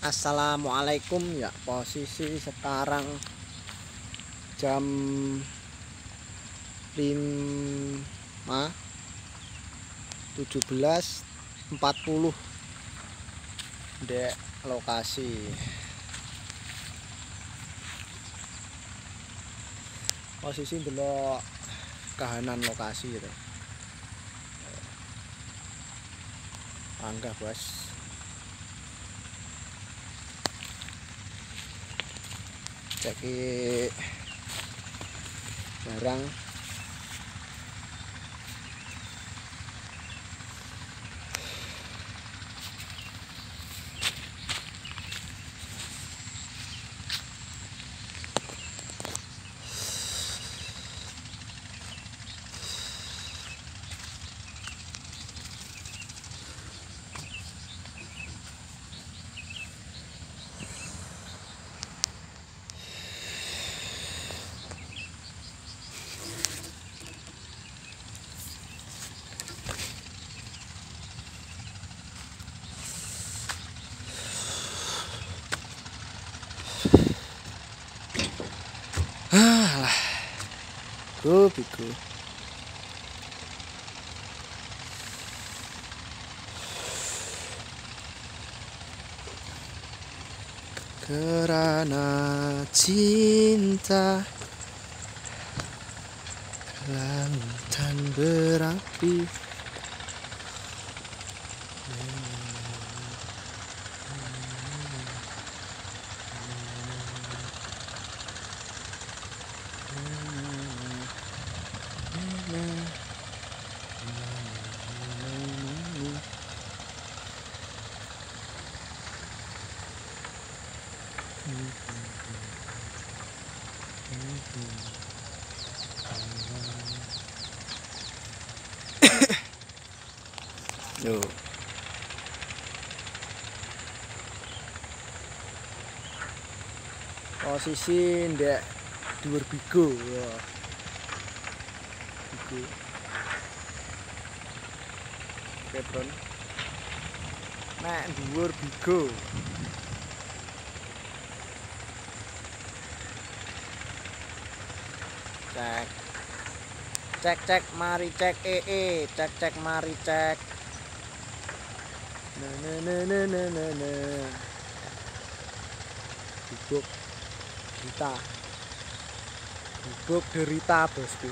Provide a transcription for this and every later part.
Assalamualaikum ya, posisi sekarang jam 5.17.40 dek lokasi. Posisi delok kahanan lokasi gitu. Angga bos. Ceki barang biku. Karena cinta lautan berapi, Yo. Posisi ndek dhuwur bigo. Bigo. Petron. Nek dhuwur bigo. Cek mari cek cek mari cek. Nah. Bubuk derita bosku.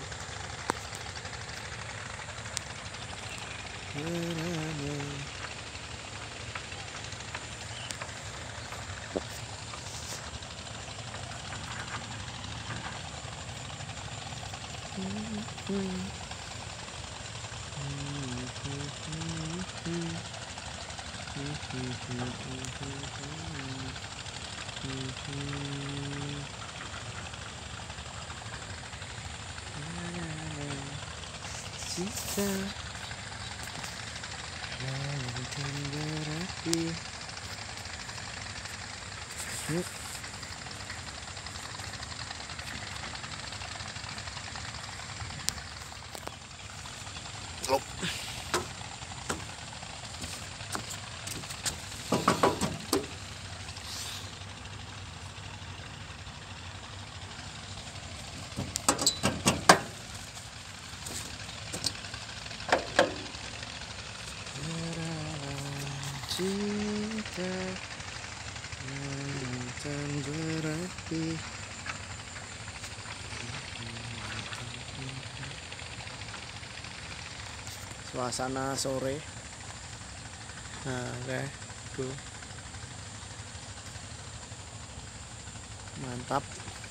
Cinta lautan berapi. Cinta lautan berapi. Suasana sore. Nah, oke, tuh. Mantap.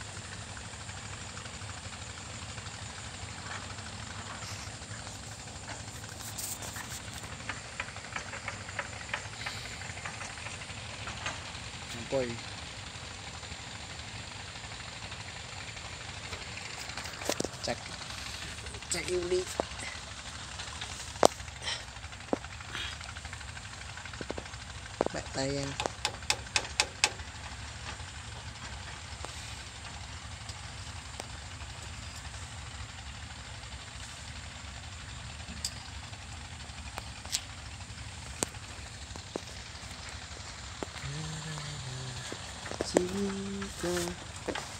Boy. Cek ini. Baik tayang. Jika